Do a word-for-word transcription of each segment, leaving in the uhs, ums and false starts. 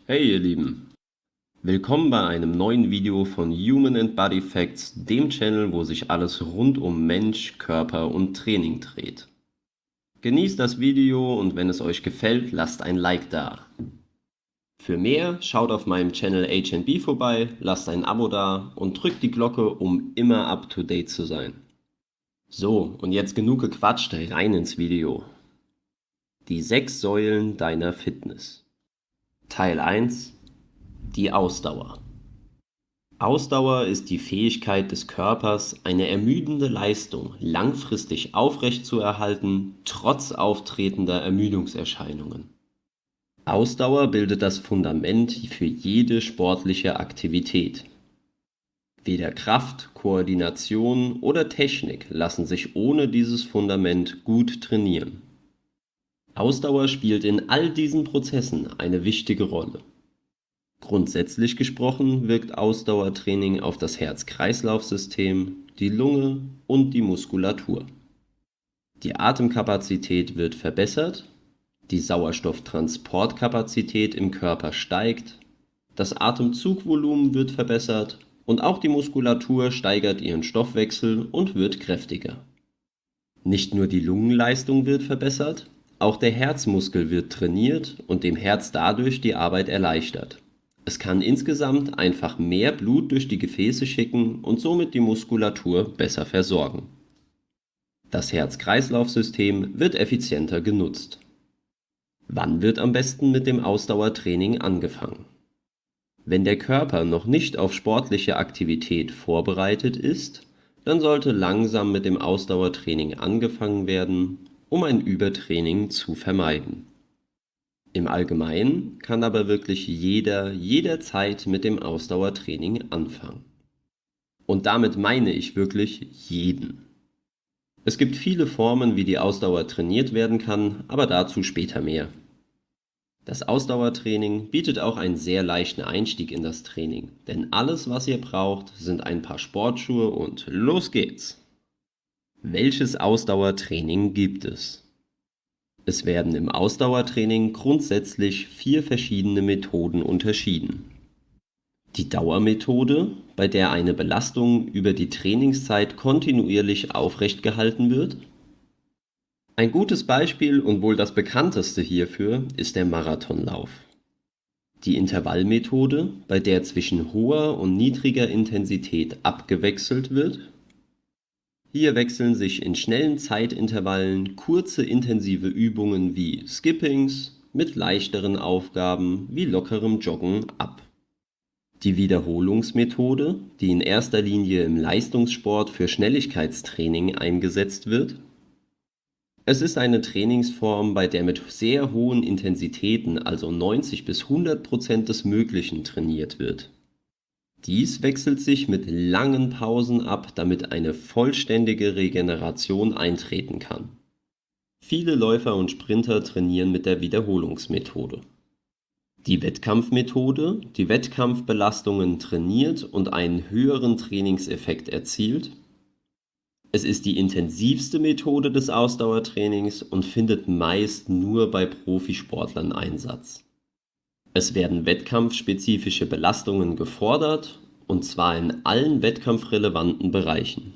Hey ihr Lieben, willkommen bei einem neuen Video von Human and Body Facts, dem Channel, wo sich alles rund um Mensch, Körper und Training dreht. Genießt das Video und wenn es euch gefällt, lasst ein Like da. Für mehr schaut auf meinem Channel H and B vorbei, lasst ein Abo da und drückt die Glocke, um immer up to date zu sein. So, und jetzt genug gequatscht, rein ins Video. Die sechs Säulen deiner Fitness. Teil eins: Die Ausdauer. Ausdauer ist die Fähigkeit des Körpers, eine ermüdende Leistung langfristig aufrechtzuerhalten, trotz auftretender Ermüdungserscheinungen. Ausdauer bildet das Fundament für jede sportliche Aktivität. Weder Kraft, Koordination oder Technik lassen sich ohne dieses Fundament gut trainieren. Ausdauer spielt in all diesen Prozessen eine wichtige Rolle. Grundsätzlich gesprochen wirkt Ausdauertraining auf das Herz-Kreislauf-System, die Lunge und die Muskulatur. Die Atemkapazität wird verbessert, die Sauerstofftransportkapazität im Körper steigt, das Atemzugvolumen wird verbessert und auch die Muskulatur steigert ihren Stoffwechsel und wird kräftiger. Nicht nur die Lungenleistung wird verbessert, auch der Herzmuskel wird trainiert und dem Herz dadurch die Arbeit erleichtert. Es kann insgesamt einfach mehr Blut durch die Gefäße schicken und somit die Muskulatur besser versorgen. Das Herz-Kreislauf-System wird effizienter genutzt. Wann wird am besten mit dem Ausdauertraining angefangen? Wenn der Körper noch nicht auf sportliche Aktivität vorbereitet ist, dann sollte langsam mit dem Ausdauertraining angefangen werden, um ein Übertraining zu vermeiden. Im Allgemeinen kann aber wirklich jeder jederzeit mit dem Ausdauertraining anfangen. Und damit meine ich wirklich jeden. Es gibt viele Formen, wie die Ausdauer trainiert werden kann, aber dazu später mehr. Das Ausdauertraining bietet auch einen sehr leichten Einstieg in das Training, denn alles, was ihr braucht, sind ein paar Sportschuhe und los geht's! Welches Ausdauertraining gibt es? Es werden im Ausdauertraining grundsätzlich vier verschiedene Methoden unterschieden. Die Dauermethode, bei der eine Belastung über die Trainingszeit kontinuierlich aufrecht gehalten wird. Ein gutes Beispiel und wohl das bekannteste hierfür ist der Marathonlauf. Die Intervallmethode, bei der zwischen hoher und niedriger Intensität abgewechselt wird. Hier wechseln sich in schnellen Zeitintervallen kurze intensive Übungen wie Skippings mit leichteren Aufgaben wie lockerem Joggen ab. Die Wiederholungsmethode, die in erster Linie im Leistungssport für Schnelligkeitstraining eingesetzt wird. Es ist eine Trainingsform, bei der mit sehr hohen Intensitäten, also neunzig bis hundert Prozent des Möglichen, trainiert wird. Dies wechselt sich mit langen Pausen ab, damit eine vollständige Regeneration eintreten kann. Viele Läufer und Sprinter trainieren mit der Wiederholungsmethode. Die Wettkampfmethode, die Wettkampfbelastungen trainiert und einen höheren Trainingseffekt erzielt. Es ist die intensivste Methode des Ausdauertrainings und findet meist nur bei Profisportlern Einsatz. Es werden wettkampfspezifische Belastungen gefordert, und zwar in allen wettkampfrelevanten Bereichen.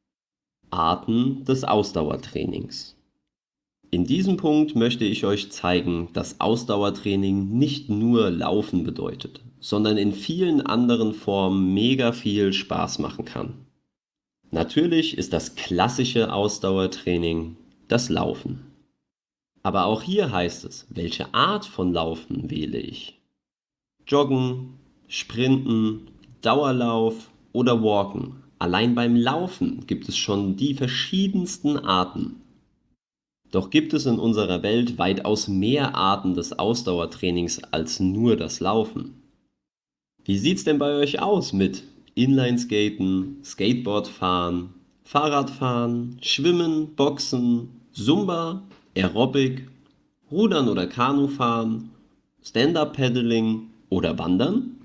Arten des Ausdauertrainings. In diesem Punkt möchte ich euch zeigen, dass Ausdauertraining nicht nur Laufen bedeutet, sondern in vielen anderen Formen mega viel Spaß machen kann. Natürlich ist das klassische Ausdauertraining das Laufen. Aber auch hier heißt es, welche Art von Laufen wähle ich? Joggen, Sprinten, Dauerlauf oder Walken. Allein beim Laufen gibt es schon die verschiedensten Arten. Doch gibt es in unserer Welt weitaus mehr Arten des Ausdauertrainings als nur das Laufen. Wie sieht's denn bei euch aus mit Inlineskaten, Skateboardfahren, Fahrradfahren, Schwimmen, Boxen, Zumba, Aerobic, Rudern oder Kanufahren, Stand-Up-Paddling oder Wandern?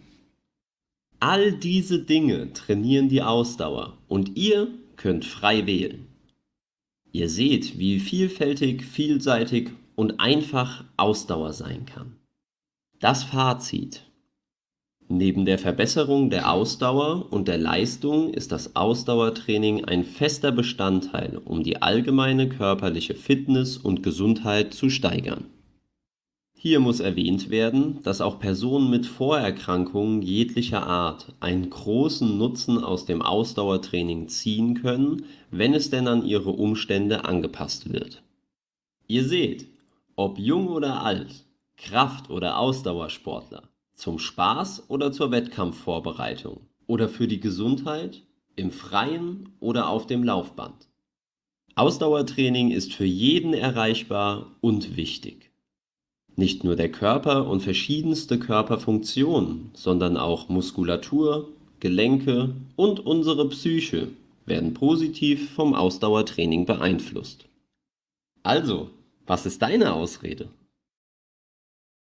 All diese Dinge trainieren die Ausdauer und ihr könnt frei wählen. Ihr seht, wie vielfältig, vielseitig und einfach Ausdauer sein kann. Das Fazit: Neben der Verbesserung der Ausdauer und der Leistung ist das Ausdauertraining ein fester Bestandteil, um die allgemeine körperliche Fitness und Gesundheit zu steigern. Hier muss erwähnt werden, dass auch Personen mit Vorerkrankungen jeglicher Art einen großen Nutzen aus dem Ausdauertraining ziehen können, wenn es denn an ihre Umstände angepasst wird. Ihr seht, ob jung oder alt, Kraft- oder Ausdauersportler, zum Spaß oder zur Wettkampfvorbereitung oder für die Gesundheit, im Freien oder auf dem Laufband. Ausdauertraining ist für jeden erreichbar und wichtig. Nicht nur der Körper und verschiedenste Körperfunktionen, sondern auch Muskulatur, Gelenke und unsere Psyche werden positiv vom Ausdauertraining beeinflusst. Also, was ist deine Ausrede?